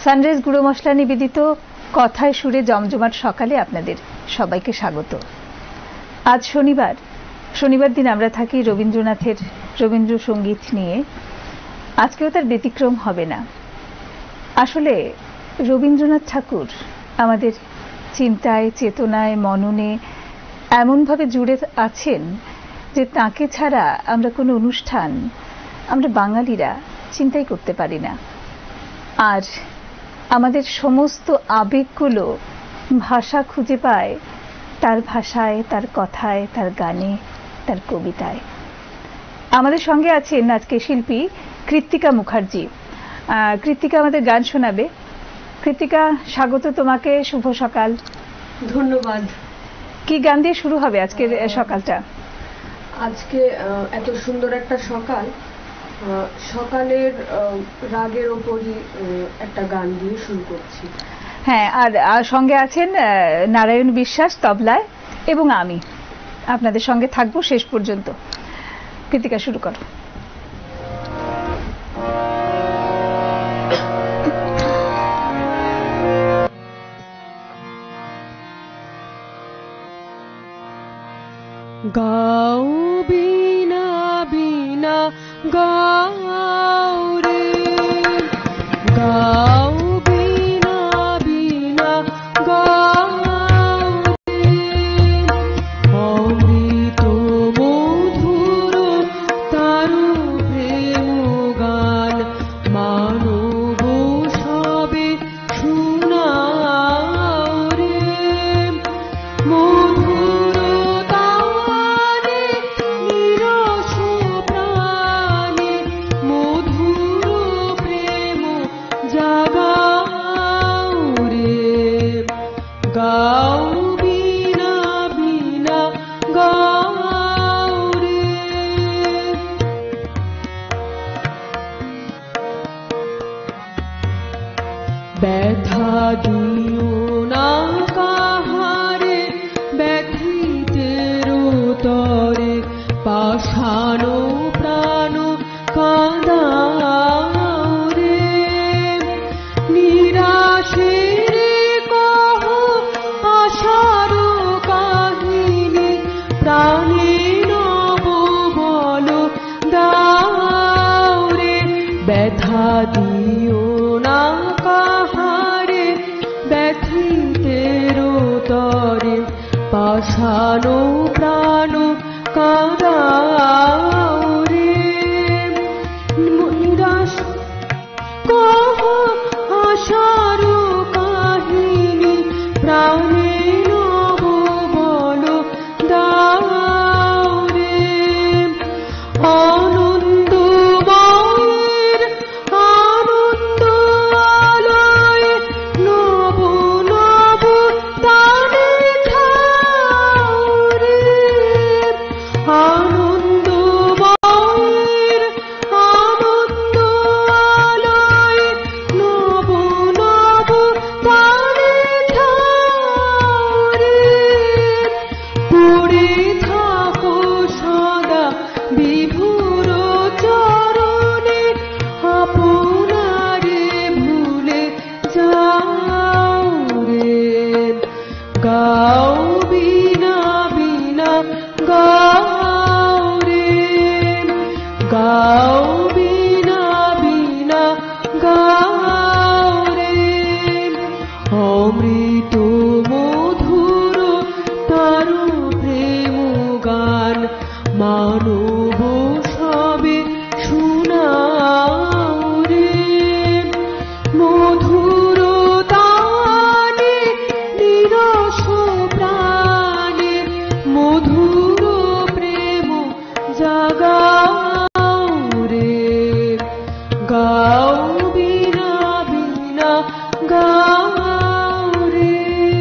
Sunrise গুঁড়ো মশলা নিবেদিত কথায় সুরে জমজমাট সকালে আপনাদের সবাইকে স্বাগত। আজ শনিবার দিন আমরা থাকি রবীন্দ্রনাথের রবীন্দ্রসঙ্গীত নিয়ে। আজকেও তার ব্যতিক্রম হবে না। আসলে রবীন্দ্রনাথ ঠাকুর আমাদের চিন্তায়, চেতনায়, মননে এমনভাবে জুড়ে আছেন যে তাঁকে ছাড়া আমরা কোনো অনুষ্ঠান আমরা বাঙালিরা চিন্তাই করতে পারি না। আর আমাদের সমস্ত আবেগগুলো ভাষা খুঁজে পায় তার ভাষায়, তার কথায়, তার গানে, তার কবিতায়। আমাদের সঙ্গে আছেন আজকে শিল্পী কৃত্তিকা মুখার্জি। কৃত্তিকা আমাদের গান শোনাবে। কৃত্তিকা, স্বাগত তোমাকে, শুভ সকাল। ধন্যবাদ। কি গান দিয়ে শুরু হবে আজকের সকালটা? আজকে এত সুন্দর একটা সকাল, সকালের রাগের ওপরই একটা গান দিয়ে শুরু করছি। হ্যাঁ, আর সঙ্গে আছেন নারায়ণ বিশ্বাস তবলায়, এবং আমি আপনাদের সঙ্গে থাকবো শেষ পর্যন্ত। কৃত্তিকা, শুরু করো। গাও বিনা বিনা গাও রে, গাও বিনা বিনা গাও রে, অমৃত মধুর তারু প্রেম গান মানব সবে শোনাও রে, মধুর তানে নিরস প্রাণে মধুর প্রেম জাগাও রে, গাও বিনা বিনা গাও রে। ব্যথা দিও না কাহারে, ব্যথিতের তরে পাষাণ প্রাণ কাঁদাও রে, নিরাশের কহ আশার কাহিনী প্রাণে নব বল দাও রে, ব্যথা দিও না কাহারে, ব্যথিতের তরে পাষাণ প্রাণ কাঁদাও রে, নিরাশ কহ আশার কাহিনী প্রাণে নব বল দাও রে, আনন্দময়ের আনন্দ আলয় নব নব তানে ছাও রে, আনন্দময়ের আনন্দ আলয় নব নব তানে ছাও রে, পড়ে থাকো সদা বিভুর চরণে, আপনারে ভুলে যাও রে, গাও বিনা বিনা গাও রে, গাও বিনা বিনা গাও রে, অমৃত মধুর তারু প্রেম গান মানব সবে শোনাও রে, মধুর তানে নিরস প্রাণে মধুর প্রেম জাগাও রে, গাও বিনা বিনা গাও রে।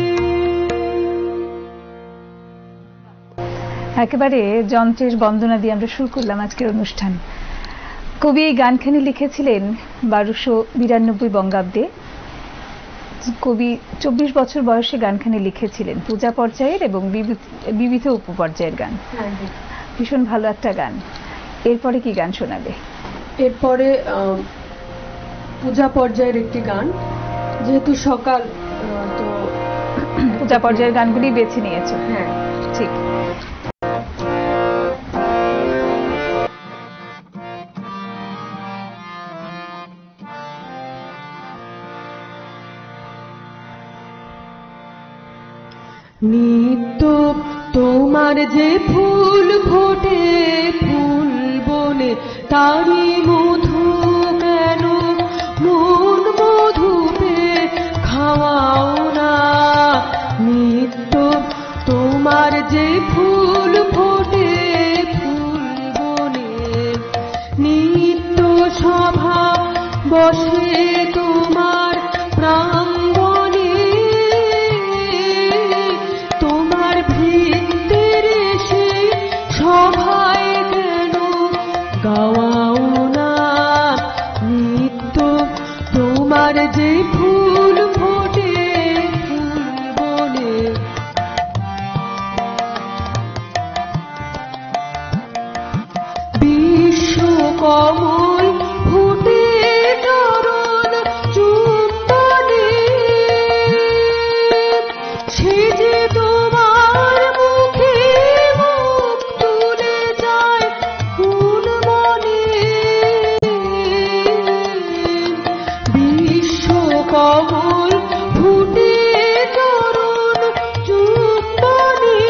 একেবারে যন্ত্রের বন্দনা দিয়ে আমরা শুরু করলাম আজকের অনুষ্ঠান। কবি এই গানখানি লিখেছিলেন 1292 বঙ্গাব্দে। কবি 24 বছর বয়সে গানখানি লিখেছিলেন, পূজা পর্যায়ের এবং বিবিধ উপপর্যায়ের গান। ভীষণ ভালো একটা গান। এরপরে কি গান শোনাবে? এরপরে পূজা পর্যায়ের একটি গান, যেহেতু সকাল তো পূজা পর্যায়ের গানগুলি বেছে নিয়েছো। হ্যাঁ, ঠিক। নিত্য তোমার যে ফুল ফোটে ফুল বনে তারি মধু কেন মন মধু পে খাওয়াও না। নিত্য তোমার যে ফুল ফোটে ফুল বনে নিত্য সভা বসে তোমার প্রাঙ্গণে তোমার ভিত্তির সেই সভায় কেন গাওয়াও না। নিত্য তোমার যে ফুল ফোটে ফুল বনে বিশ্ব কমল ফুটে চরণ চুম্বনে সে যে তোমার মুখে মুখ তুলে যায় কোন মনে। বিশ্ব কমল ফুটে চরণ চুম্বনে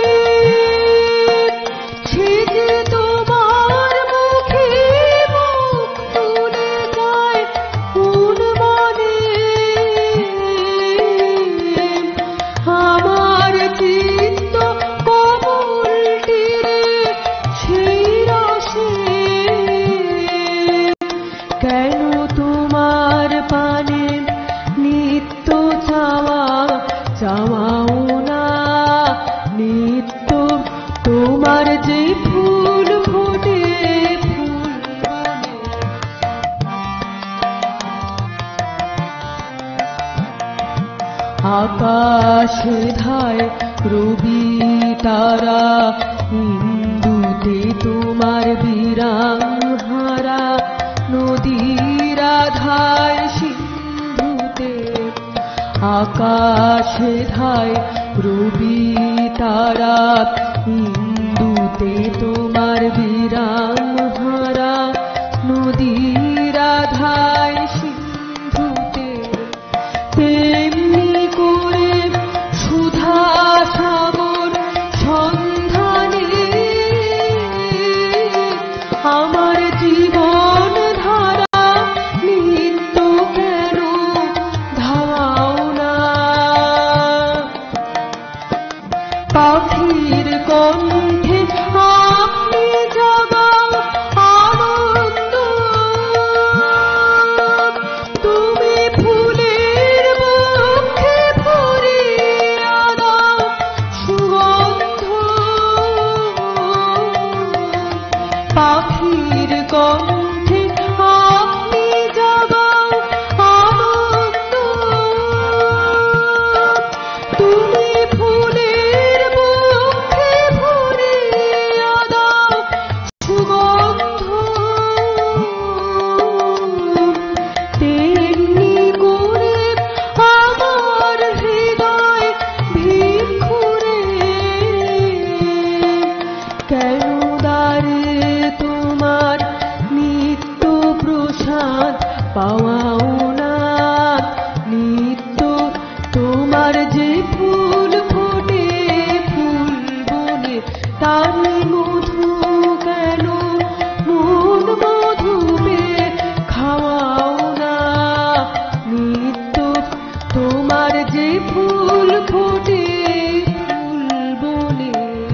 সে যে তোমার মুখে মুখ তুলে যায় কোন মনে। আমার চিত্ত কমলটিরে সেই রসে কেন তোমার পানে নিত্য চাওয়া চাওয়াও না। নিত্য তোমার যে ফুল ফোটে ফুল বনে আকাশে ধায় রবি তারা ইন্দুতে তোমার বিরাম হারা নদীর আধায় সিন্ধুতে আকাশে ধায় রবি তারা ইন্দুতে তোমার বিরাম হারা নদীর আধায় সিন্ধুতে তেমনি করে সুধা সাগর সন্ধানে আমার জীবন ধারা নিত্য কেন ধাওয়াও না। পাখির কণ্ঠে আপনি জাগাও আনন্দ তুমি ফুলের মুখে ভরিয়া দাও সুগন্ধ। পাখির কণ্ঠে আপনি জাগাও আনন্দ তুমি ফুলের মুখে ভরিয়া দাও সুগন্ধ। তেমনি করে আমার হৃদয় ভিক্ষুরে কেন দ্বারে তোমার নিত্য প্রসাদ পাওয়াও না। নিত্য তোমার যে ফুল ফোটে ফুল বনে তারি মধু কেন মন মধু পে খাওয়াও না। নিত্য তোমার যে ফুল ফোটে ফুল বনে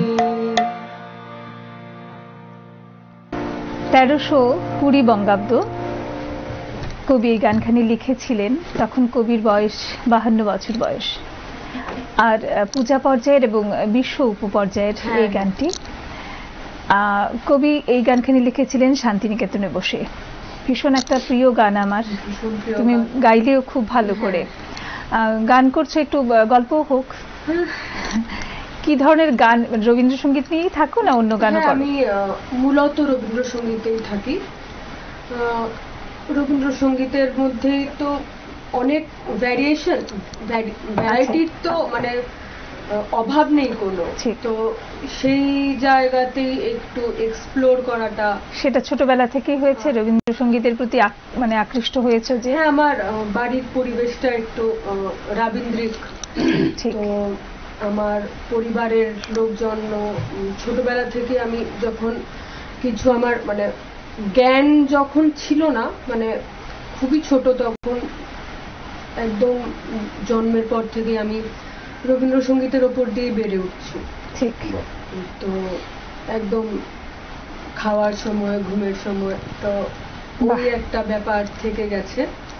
1320 বঙ্গাব্দ কবি এই গানখানি লিখেছিলেন। তখন কবির বয়স 52 বছর বয়স। আর পূজা পর্যায়ের এবং বিশ্ব উপপর্যায়ের এই গানটি কবি এই গানখানি লিখেছিলেন শান্তিনিকেতনে বসে। ভীষণ একটা প্রিয় গান আমার, তুমি গাইলেও খুব ভালো করে। গান করছো, একটু গল্প হোক। কি ধরনের গান, রবীন্দ্রসঙ্গীত নিয়েই থাকো না অন্য গানও করো? আমি মূলত রবীন্দ্রসঙ্গীতেই থাকি। রবীন্দ্রসঙ্গীতের মধ্যেই তো অনেক ভ্যারাইটির তো মানে অভাব নেই কোনো, তো সেই জায়গাতেই একটু এক্সপ্লোর করাটা। সেটা ছোটবেলা থেকেই হয়েছে রবীন্দ্রসঙ্গীতের প্রতি মানে আকৃষ্ট হয়েছে যে? হ্যাঁ, আমার বাড়ির পরিবেশটা একটু রবীন্দ্রিক, তো আমার পরিবারের লোকজন ছোটবেলা থেকে আমি যখন কিছু আমার মানে জ্ঞান যখন ছিল না, মানে খুবই ছোট, তখন একদম জন্মের পর থেকে আমি রবীন্দ্রসঙ্গীতের ওপর দিয়ে বেড়ে উঠছি। ঠিক, তো একদম খাওয়ার সময়, ঘুমের সময়, তো ওই একটা ব্যাপার থেকে গেছে।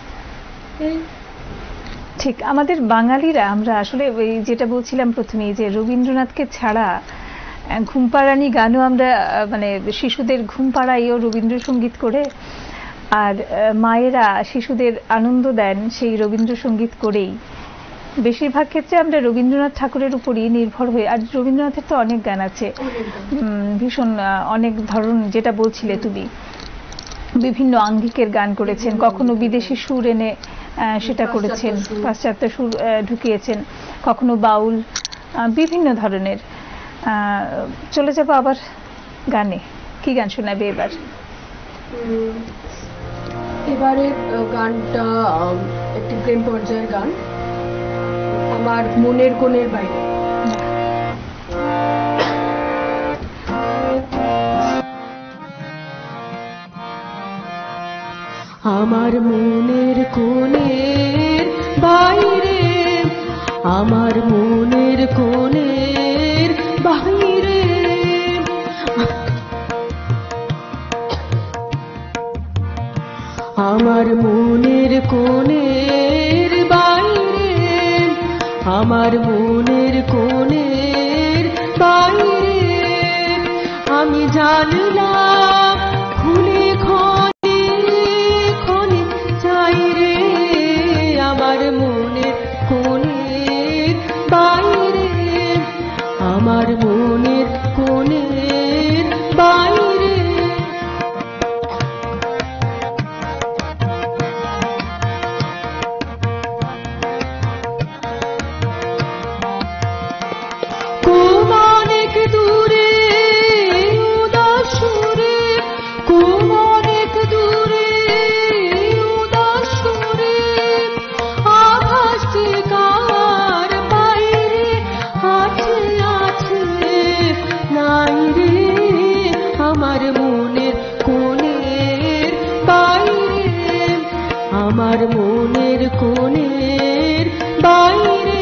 ঠিক, আমাদের বাঙালিরা আমরা আসলে যেটা বলছিলাম প্রথমেই যে রবীন্দ্রনাথকে ছাড়া ঘুমপাড়ানি গানও আমরা মানে শিশুদের ঘুম পাড়াইও রবীন্দ্রসঙ্গীত করে, আর মায়েরা শিশুদের আনন্দ দেন সেই রবীন্দ্রসঙ্গীত করেই। বেশিরভাগ ক্ষেত্রে আমরা রবীন্দ্রনাথ ঠাকুরের উপরই নির্ভর হয়ে, আর রবীন্দ্রনাথের তো অনেক গান আছে, ভীষণ অনেক ধরন, যেটা বলছিলে তুমি, বিভিন্ন আঙ্গিকের গান করেছেন, কখনো বিদেশি সুর এনে সেটা করেছেন, পাশ্চাত্য সুর ঢুকিয়েছেন, কখনো বাউল, বিভিন্ন ধরনের। চলে যাবো আবার গানে। কি গান শোনাবে এবার? এবারে গানটা একটি প্রেম পর্যায়ের গান, আমার মনের কোণের বাইরে। আমার মনের কোণের বাইরে, আমার মনের কোণের বাইরে, আমার মনের কোণের বাইরে, আমার মনের কোণের বাইরে, আমি জানলাম খুলে খনে খনে চাই রে, আমার মনের কোণের বাইরে, আমার মনের কোণের বাইরে। অনেক দূরে উদাস সুরে, অনেক দূরে উদাস সুরে, আকাশ কার বাইরে আছে আছে নাই রে, আমার মনের কোণের বাইরে, আমার মনের কোণের বাইরে।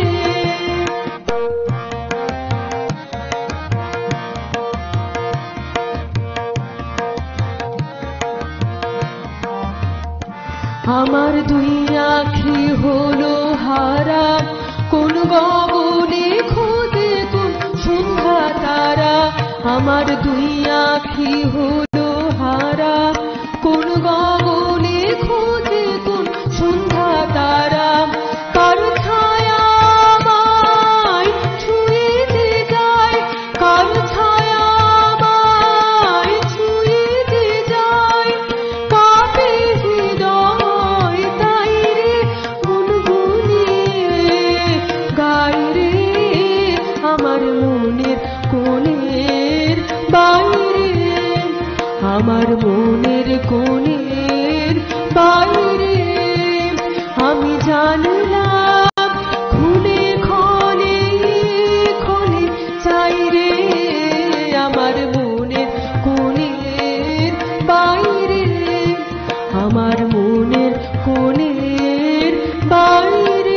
আমার দুই আঁখি হলো হারা, কোন গগনে খোঁজে কোন সন্ধ্যা তারা, আমার দুই আঁখি হলো হারা, কোন গগনে খোঁজে কোন সন্ধ্যা তারা, কার ছায়া আমায় ছুঁয়ে যায়, কার ছায়া আমায় ছুঁয়ে যায়, কাঁপে হৃদয় তাই রে গুনগুনিয়ে গাই রে, আমার মনের কোণের বাইরে, আমার মনের কোণের বাইরে, আমি জানলাম খুলে খনে খনে চাই রে, আমার মনের কোণের বাইরে, আমার মনের কোণের বাইরে।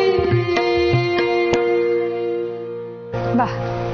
বাহ!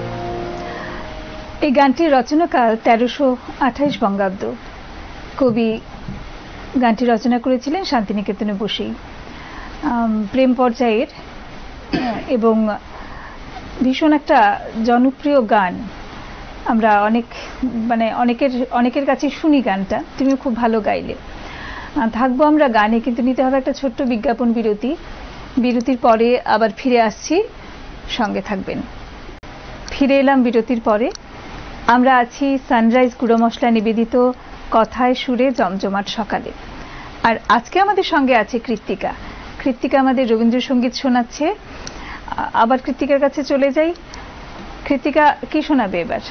এই গানটির রচনাকাল 1328 বঙ্গাব্দ। কবি গানটি রচনা করেছিলেন শান্তিনিকেতনে বসেই। প্রেম পর্যায়ের এবং ভীষণ একটা জনপ্রিয় গান। আমরা অনেকের কাছে শুনি গানটা, তুমিও খুব ভালো গাইলে। থাকবো আমরা গানে, কিন্তু নিতে হবে একটা ছোট্ট বিজ্ঞাপন বিরতি। বিরতির পরে আবার ফিরে আসছি, সঙ্গে থাকবেন। ফিরে এলাম বিরতির পরে। আমরা আছি সানরাইজ গুঁড়ো মশলা নিবেদিত কথায় সুরে জমজমাট সকালে, আর আজকে আমাদের সঙ্গে আছে কৃত্তিকা। কৃত্তিকা আমাদের রবীন্দ্রসঙ্গীত শোনাচ্ছে। আবার কৃত্তিকার কাছে চলে যাই। কৃত্তিকা কি শোনাবে এবার?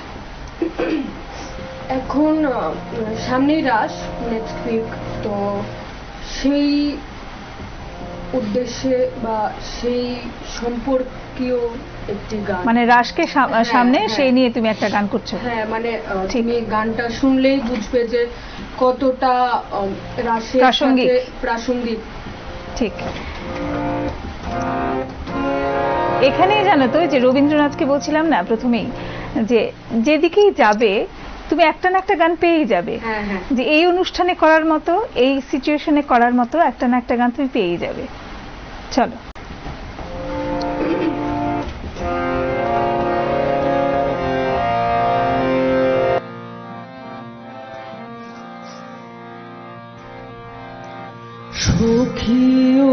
এখন সামনেই রাস, নেক্সট উইক, তো সেই উদ্দেশ্যে বা সেই সম্পর্কীয় একটি গান, মানে রাসকে সামনে সেই নিয়ে তুমি একটা গান করছো? হ্যাঁ, মানে তুমি গানটা শুনলেই বুঝবে যে কতটা রাসের সাথে প্রাসঙ্গিক। ঠিক এখানেই জানো তো যে রবীন্দ্রনাথকে বলছিলাম না প্রথমেই, যে যেদিকেই যাবে তুমি একটা না একটা গান পেয়েই যাবে, যে এই অনুষ্ঠানে করার মতো, এই সিচুয়েশনে করার মতো একটা না একটা গান তুমি পেয়েই যাবে। চলো। সখিও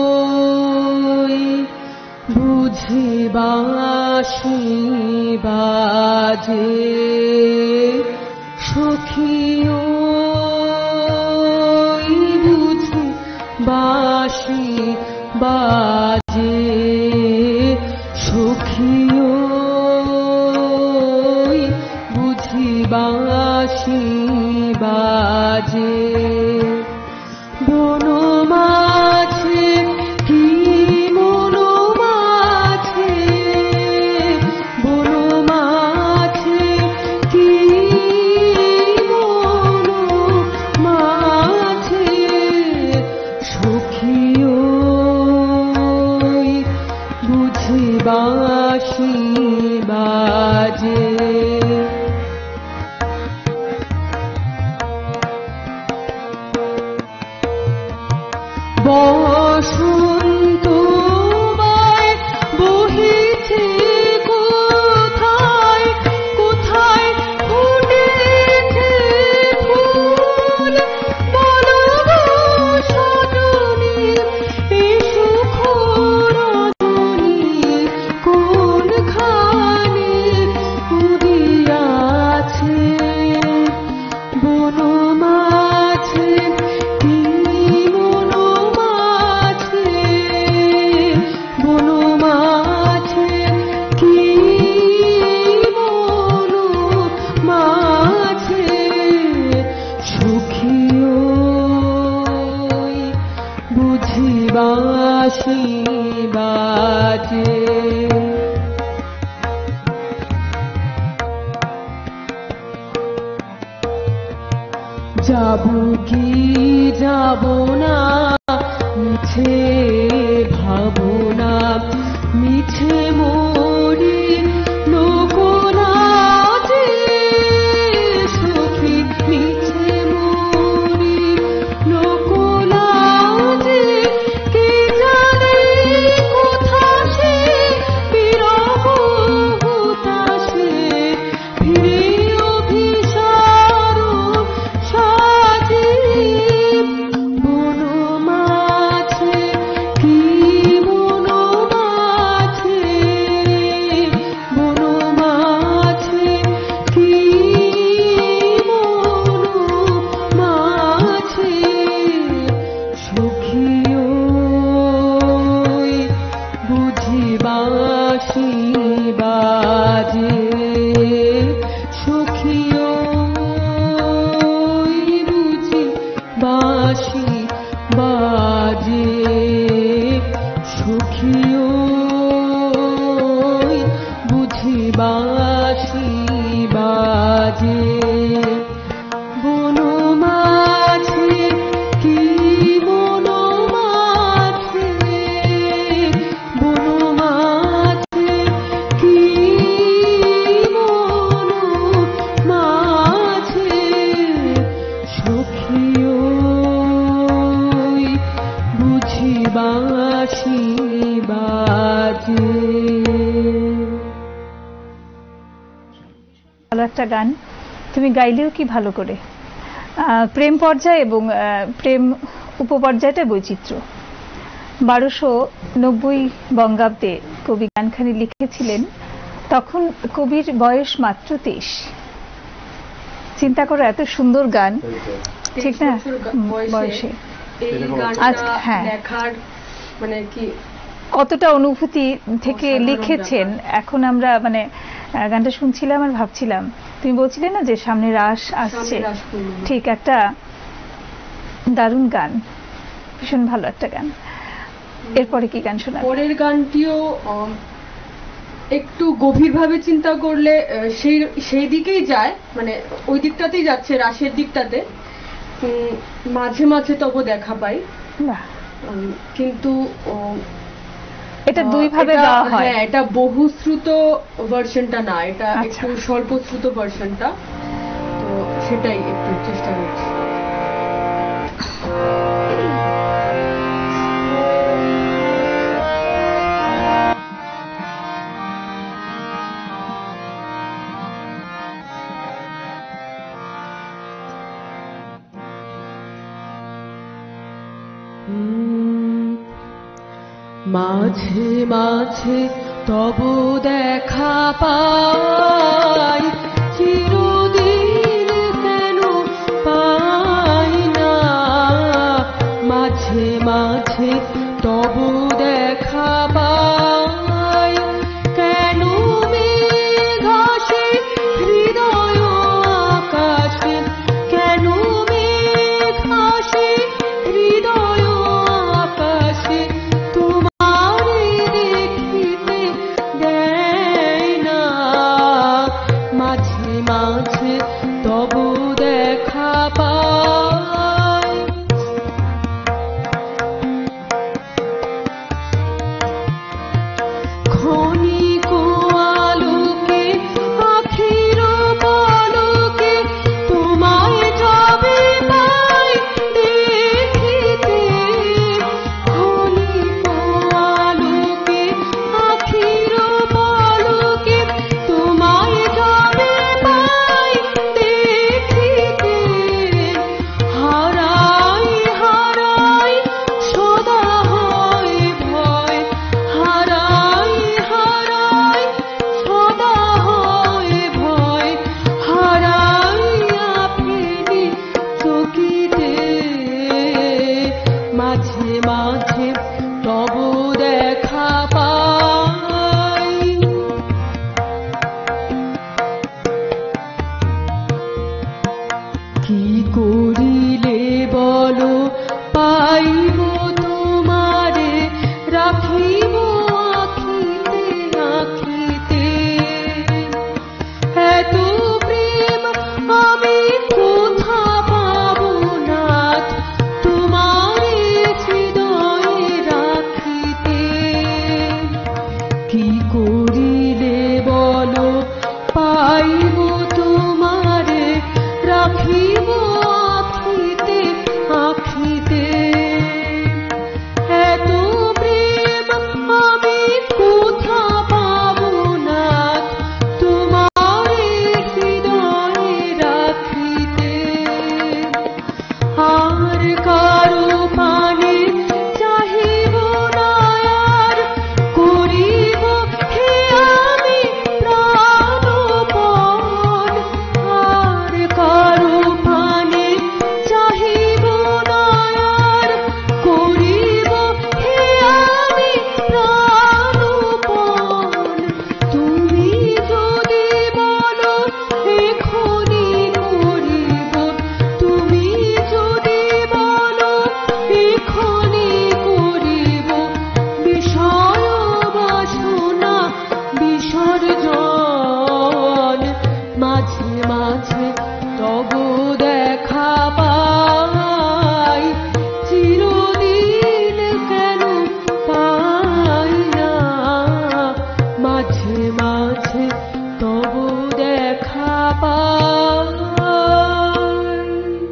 বুঝি বাঁশি বাজে, সখিও বুঝি বাঁশি বাজে, সখিও বুঝি বাঁশি বাজে, বনমাঝে কি মনোমাঝে, বনমাঝে কি মনোমাঝে, সখিও বুঝি বাঁশি বাজে। বসন্ত বহিছে কোথায় কোথায়, ফুটেছে ফুল, বলো সজনী এই সুখ রজনী কোনখানে উদিয়াছে, বনমাঝে কি বনমাঝে কি মনোমাঝে, সখিও বুঝি বাঁশি বাজে। যাব কি যাব না মিছে ভাবনা, মিছে মরি লোকলাজে, সখী মিছে মরি লোকলাজে, কে জানে কোথা সে বিরহ হুতাশে, ফিরে অভিসার সাজে, বনমাঝে কি মনোমাঝে, বনমাঝে কি মনোমাঝে, সখিও বুঝি বাঁশি বাজে, সখিও বুঝি বাঁশি বাজে, সখিও বুঝি বাঁশি বাজে, বনমাঝে কি মনোমাঝে, বনমাঝে কি মনোমাঝে, সখিও বুঝি বাঁশি বাজে। ভালো একটা গান, তুমি গাইলেও কি ভালো করে। প্রেম পর্যায় এবং প্রেম উপপর্যায়টা বৈচিত্র্য। 1290 বঙ্গাব্দে কবি গানখানি লিখেছিলেন, তখন কবির বয়স মাত্র 23। চিন্তা করো, এত সুন্দর গান, ঠিক না? বয়সে এই গানটা দেখার মানে কি কতটা অনুভূতি থেকে লিখেছেন। এখন আমরা মানে গানটা শুনছিলাম আর ভাবছিলাম, তুমি বলছিলে না যে সামনে রাস আসছে, ঠিক একটা দারুণ গান, ভীষণ ভালো একটা গান। এরপরে কি গান শোনা? পরের গানটিও একটু গভীরভাবে চিন্তা করলে সেই দিকেই যায়, মানে ওই দিকটাতেই যাচ্ছে, রাসের দিকটাতে। মাঝে মাঝে তবু দেখা পাই, কিন্তু এটা দুই ভাবে গাওয়া হয়। হ্যাঁ, এটা বহুশ্রুত ভার্সনটা না, এটা একটু স্বল্পশ্রুত ভার্সনটা, তো সেটাই একটু চেষ্টা করছি। মাঝে মাঝে তবু দেখা পাই, চিরদিন কেন পাই না। মাঝে মাঝে তবু দেখা পাই, কেন মেঘ আসে হৃদয় আকাশে, কেন মেঘ আসে হৃদয় আকাশে, তোমারে দেখিতে দেয় না। মাঝে মাঝে তবু দেখা পাই। ক্ষণিক আলোকে আখির পলকে তোমায় যাবে পাই দেখিতে। ক্ষণিক আলোকে আখির পলকে তোমায় যাবে পাই দেখিতে। হারাই হারাই সদা হয় ভয়, হারাই হারাই সদা হয় ভয়, হারাইয়া ফেলি চকিতে। মাঝে মাঝে তবু দেখা পাই। কি করিলে বলো পাইব তোমারে, রাখিব আখিতে আখিতে। এত প্রেম আমি কোথা পাবো নাথ, তোমারে হৃদয়ে রাখিতে। কি করিলে বলো পাইব তোমারে, রাখিব আখিতে আখিতে। এত প্রেম আমি কোথা পাবো নাথ, তোমারে হৃদয়ে রাখিতে। আর কারো পানে চাহিব না আর, করিব হে আমি প্রাণপণ। আর কারো পানে চাহিব না আর, করিব হে আমি প্রাণপণ। তুমি যদি বলো এখনি করিব, তুমি যদি বলো এখনি করিব। বিষয় বাসনা বিসর্জন, মাঝে মাঝে তবু দেখা পাই, চিরদিন কেন পাই না। মাঝে মাঝে তবু দেখা পাই।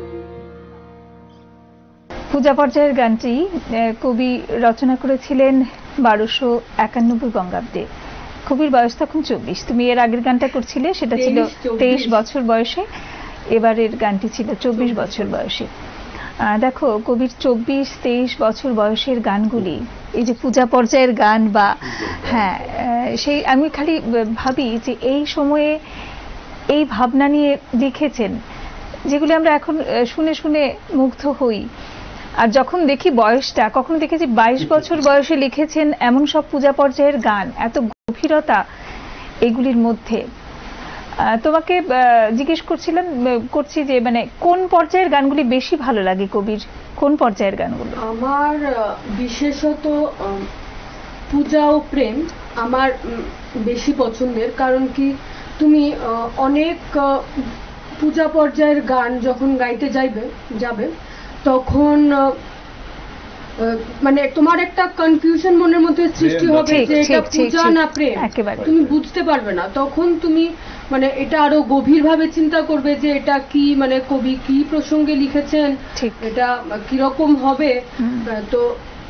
পূজা পর্যায়ের গানটি কবি রচনা করেছিলেন 1291 বঙ্গাব্দে। কবির বয়স তখন 24। তুমি এর আগের গানটা করছিলে, সেটা ছিল 23 বছর বয়সে, এবারের গানটি ছিল 24 বছর বয়সে। দেখো, কবির 24-23 বছর বয়সের গানগুলি, এই যে পূজা পর্যায়ের গান বা হ্যাঁ, সেই আমি খালি ভাবি যে এই সময়ে এই ভাবনা নিয়ে লিখেছেন, যেগুলি আমরা এখন শুনে শুনে মুগ্ধ হই। আর যখন দেখি বয়সটা, কখনো দেখেছি 22 বছর বয়সে লিখেছেন এমন সব পূজা পর্যায়ের গান, এত গভীরতা এগুলির মধ্যে। তোমাকে জিজ্ঞেস করছি যে মানে কোন পর্যায়ের গানগুলি বেশি ভালো লাগে কবির, কোন পর্যায়ের গানগুলো? আমার বিশেষত পূজা ও প্রেম আমার বেশি পছন্দের। কারণ কি, তুমি অনেক পূজা পর্যায়ের গান যখন গাইতে যাবে তখন মানে তোমার একটা কনফিউশন মনের মধ্যে সৃষ্টি হবে যে এটা পূজা না প্রেম, তুমি বুঝতে পারবে না। তখন তুমি মানে এটা আরো গভীরভাবে চিন্তা করবে যে এটা কি, মানে কবি কি প্রসঙ্গে লিখেছেন, এটা কিরকম হবে। তো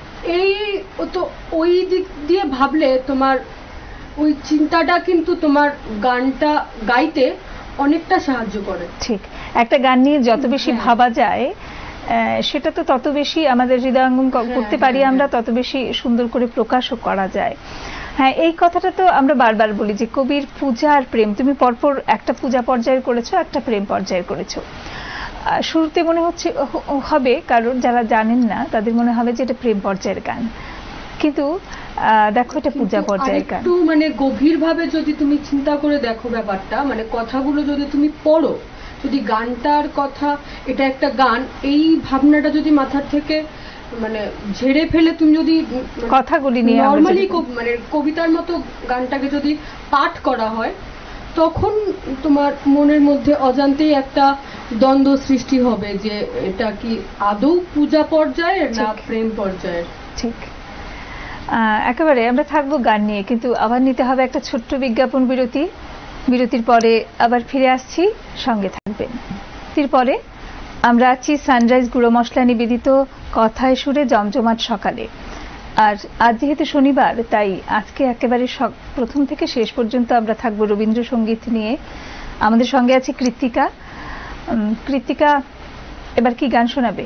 ওই দিক দিয়ে ভাবলে তোমার ওই চিন্তাটা কিন্তু তোমার গানটা গাইতে অনেকটা সাহায্য করে। ঠিক, একটা গান নিয়ে যত বেশি ভাবা যায় সেটা তো তত বেশি আমাদের হৃদয়ঙ্গম করতে পারি আমরা, তত বেশি সুন্দর করে প্রকাশও করা যায়। হ্যাঁ, এই কথাটা তো আমরা বারবার বলি যে কবির পূজা আর প্রেম, তুমি পরপর একটা পূজা পর্যায়ের করেছো, একটা প্রেম পর্যায়ের করেছো। শুরুতে মনে হবে কারণ যারা জানেন না তাদের মনে হবে যে এটা প্রেম পর্যায়ের গান, কিন্তু দেখো এটা পূজা পর্যায়ের গান। একটু মানে গভীরভাবে যদি তুমি চিন্তা করে দেখো ব্যাপারটা, মানে কথাগুলো যদি তুমি পড়ো, যদি গানটার কথা এটা একটা গান, এই ভাবনাটা যদি মাথার থেকে মানে ঝেড়ে ফেলে তুমি যদি কথাগুলি নিয়ে নরমালি মানে কবিতার মতো গানটাকে যদি পাঠ করা হয়, তখন তোমার মনের মধ্যে অজান্তেই একটা দ্বন্দ্ব সৃষ্টি হবে যে এটা কি আদৌ পূজা পর্যায়ের না প্রেম পর্যায়ের। ঠিক, একেবারে আমরা থাকবো গান নিয়ে, কিন্তু আবার নিতে হবে একটা ছোট্ট বিজ্ঞাপন বিরতি। বিরতির পরে আবার ফিরে আসছি, সঙ্গে থাকবেন। বিরতির পরে আমরা আছি সানরাইজ গুঁড়ো মশলা নিবেদিত কথায় সুরে জমজমাট সকালে। আর আজ যেহেতু শনিবার, তাই আজকে একেবারে প্রথম থেকে শেষ পর্যন্ত আমরা থাকবো রবীন্দ্রসঙ্গীত নিয়ে। আমাদের সঙ্গে আছে কৃত্তিকা। কৃত্তিকা, এবার কি গান শোনাবে?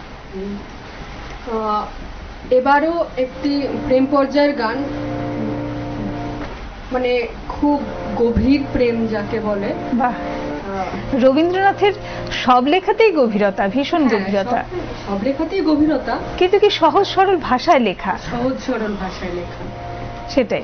এবারও একটি প্রেম পর্যায়ের গান, মানে খুব গভীর প্রেম যাকে বলে। বাহ, রবীন্দ্রনাথের সব লেখাতেই গভীরতা, ভীষণ গভীরতা, সব লেখাতেই গভীরতা, কিন্তু কি সহজ সরল ভাষায় লেখা, সহজ সরল ভাষায় লেখা, সেটাই।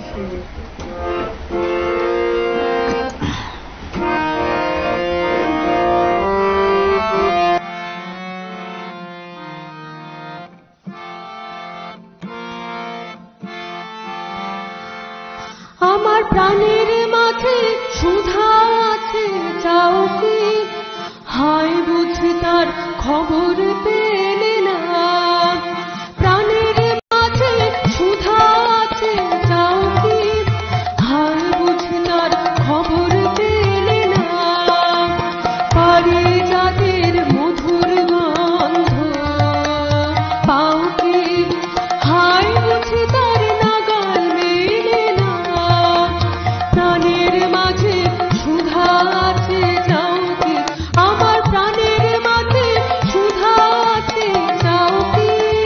আমার প্রাণের মাঝে সুধা আছে, চাও কি হায় বুঝি তার খবর পেলে না। প্রাণের মাঝে সুধা আছে, চাও কি হায় বুঝি তার খবর পেলে না। পারি যাদের মধুর গন্ধ পাও কি হায় বুঝি তার নাগাল মেলে না। প্রাণের মাঝে সুধা আছে, চাও কি আমার প্রাণের মাঝে সুধা আছে, চাও কি।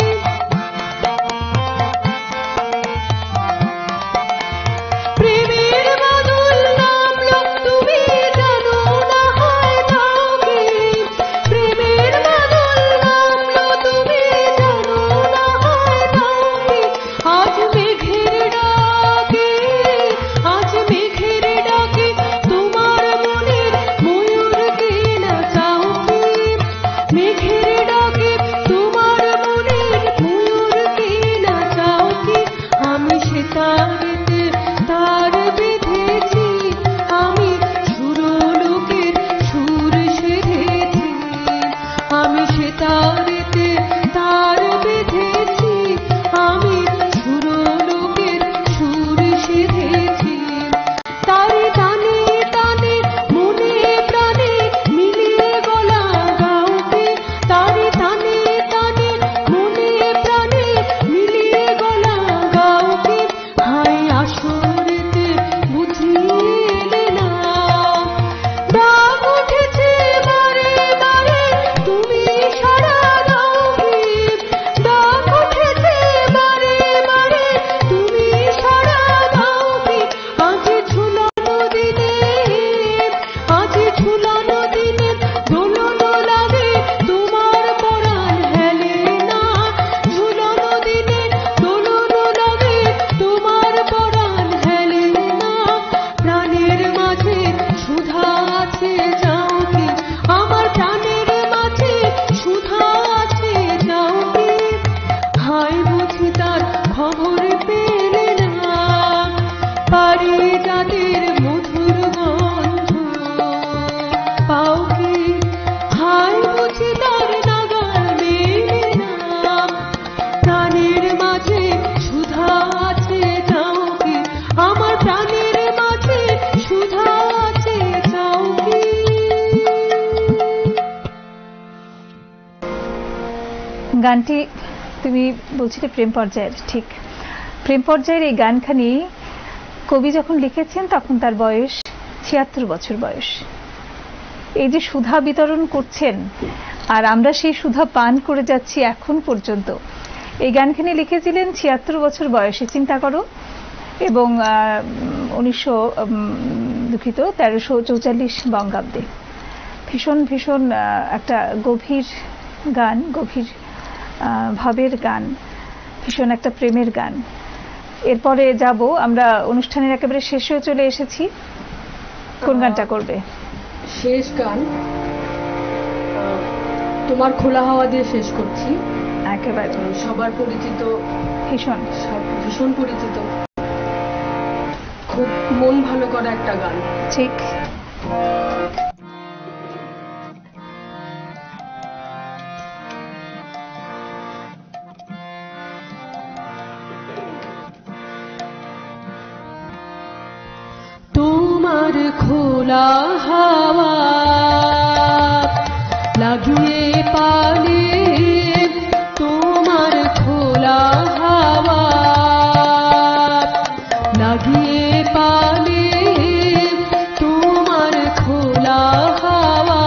প্রেমের বাদল নামলো তুমি জানো না হয় তাও কি। প্রেমের বাদল নামলো তুমি জানো না হয় তাও কি। আজ মেঘের ডাকে, আজ মেঘের ডাকে তোমার মনের ময়ূর কে না, চাও কি। মেঘের ডাকে তোমার মনের ময়ূর কে না, চাও কি। আমি সে তারেতে তার বেঁধেছি, আমি সুরলোকের সুর সেধেছি। আমি সে তারেতে তার বেঁধেছি, আমি সুরলোকের সুর সেধেছি। তারে টানে টানে মনে প্রাণে মিলিয়ে গলা গাওকে। তারে টানে টানে মনে প্রাণে মিলিয়ে গলা গাওকে। হায় গানটি তুমি বলছিলে প্রেম পর্যায়ের, ঠিক প্রেম পর্যায়ের এই গানখানি কবি যখন লিখেছেন তখন তার বয়স ৭৬ বছর বয়স। এই যে সুধা বিতরণ করছেন আর আমরা সেই সুধা পান করে যাচ্ছি এখন পর্যন্ত, এই গানখানি লিখেছিলেন ৭৬ বছর বয়সে, চিন্তা করো। এবং 1344 বঙ্গাব্দে। ভীষণ ভীষণ একটা গভীর গান, গভীর ভাবের গান, ভীষণ একটা প্রেমের গান। এরপরে যাব আমরা অনুষ্ঠানের একেবারে শেষেও চলে এসেছি। কোন গানটা করবে? শেষ গান তোমার খোলা হাওয়া দিয়ে শেষ করছি। একেবারে সবার পরিচিত, ভীষণ ভীষণ পরিচিত, খুব মন ভালো করা একটা গান। ঠিক। তোমার খোলা হাওয়া লাগিয়ে পালে, তোমার খোলা হাওয়া লাগিয়ে পালে, তোমার খোলা হাওয়া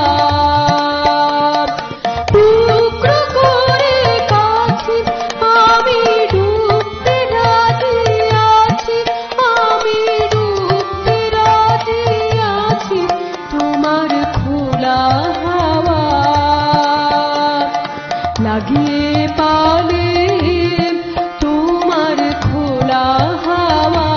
টুকরো করে কাছে আমি ডুবতে রাজি আছি, আমি ডুবতে রাজি আছি, তোমার খোলা হাওয়া লাগিয়ে পালে, তোমার খোলা হাওয়া।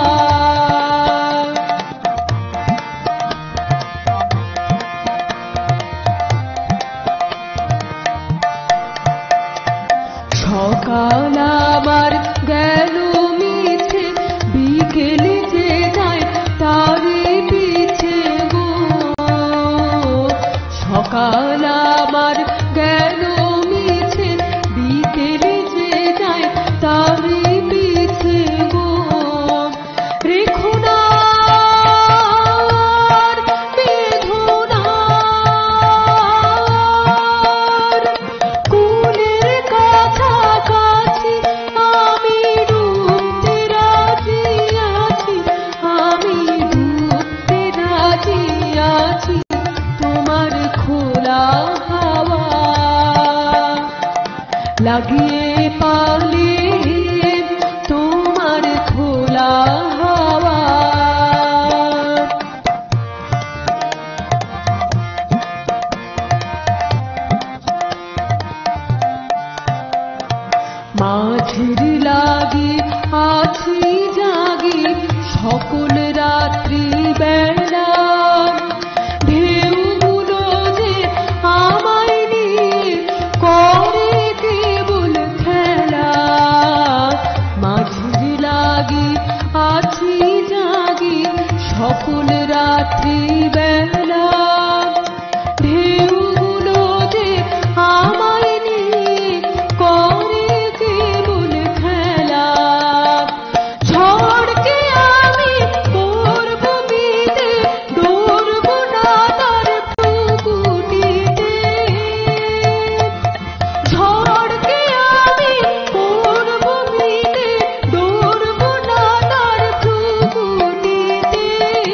সকাল আবার গেল মিছে, বিকেল যে যায় তারে পিছে গো, সকাল আবার গেল মিছে, বিকেল যে যায় তারে পিছে গো, রেখো না আর বেদনার কুলের কাছাকাছি, আমি ডুবতে রাজি আছি, আমি ডুবতে রাজি আছি, তোমার খোলা হাওয়া লাগিয়ে পালে, তোমার খোলা হাওয়া। মাঝের লাগি আছি জাগি সকল রাত্রি বেলা, ঢেউগুলো যে আমায় নিয়ে করে কেবল খেলা, মাঝের লাগি আছি জাগি সকল রাত্রি বেলা, ঢেউগুলো যে আমায় নিয়ে করে কেবল খেলা, ঝড়কে আমি করব বিদে, ডরব না তার ফুকুটিতে, ঝড়কে আমি করব বিদে, ডরব না তার ফুকুটিতে,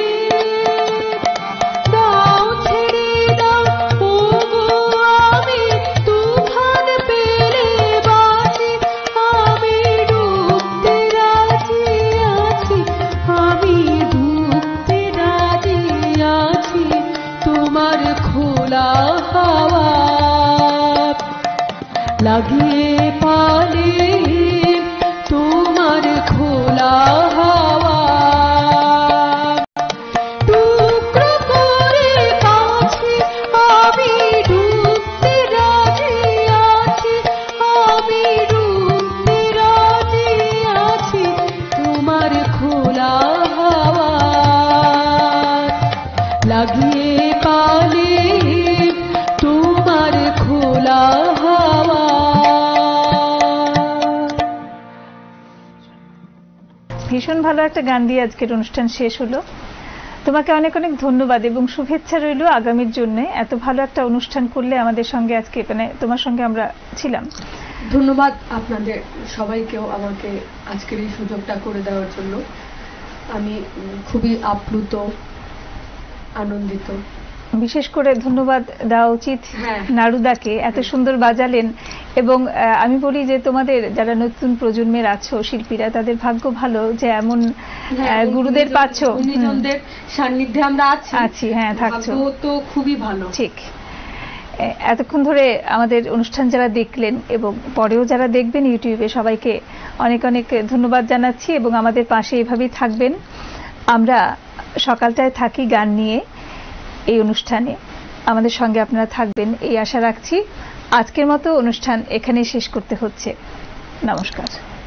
দাও ছেড়ে দাও ওগো আমি তুফান পেলে বাঁচি, আমি ডুবতে রাজি আছি, আমি ডুবতে রাজি আছি, তোমার খোলা হাওয়া লাগিয়ে পালে, তোমার খোলা হাওয়া টুকরো করে কাছে আমি ডুবতে রাজি আছি, আমি ডুবতে রাজি আছি, তোমার খোলা হাওয়া লাগিয়ে পালে, তোমার খোলা হাওয়া। ভীষণ ভালো একটা গান দিয়ে আজকের অনুষ্ঠান শেষ হলো। তোমাকে অনেক অনেক ধন্যবাদ এবং শুভেচ্ছা রইল আগামীর জন্য। এত ভালো একটা অনুষ্ঠান করলে আমাদের সঙ্গে আজকে, মানে তোমার সঙ্গে আমরা ছিলাম, ধন্যবাদ আপনাদের সবাইকেও আমাকে আজকের এই সুযোগটা করে দেওয়ার জন্য। আমি খুবই আপ্লুত, আনন্দিত। বিশেষ করে ধন্যবাদ দেওয়া উচিত হ্যাঁ। নারুদাকে, এত সুন্দর বাজালেন। এবং আমি বলি যে তোমাদের যারা নতুন প্রজন্মের আছো শিল্পীরা, তাদের ভাগ্য ভালো যে এমন গুরুদের পাচ্ছ। গুণীজনদের সান্নিধ্যে আমরা আছি, হ্যাঁ থাকছো, ভাগ্য তো খুবই ভালো। ঠিক। এতক্ষণ ধরে আমাদের অনুষ্ঠান যারা দেখলেন এবং পরেও যারা দেখবেন ইউটিউবে, সবাইকে অনেক অনেক ধন্যবাদ জানাচ্ছি এবং আমাদের পাশে এভাবেই থাকবেন। আমরা সকালটায় থাকি গান নিয়ে, এই অনুষ্ঠানে আমাদের সঙ্গে আপনারা থাকবেন এই আশা রাখছি। আজকের মতো অনুষ্ঠান এখানেই শেষ করতে হচ্ছে। নমস্কার।